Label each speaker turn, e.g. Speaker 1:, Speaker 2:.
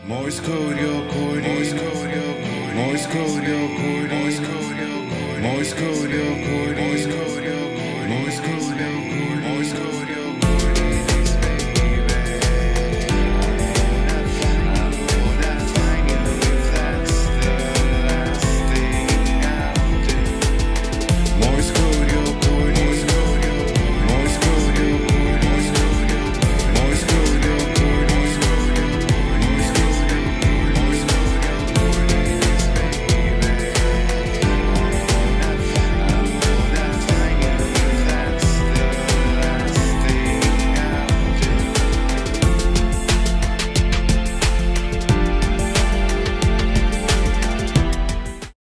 Speaker 1: Morse code, your code, Morse code, your code, Morse code, your code, Morse code, your code, Morse code, your code.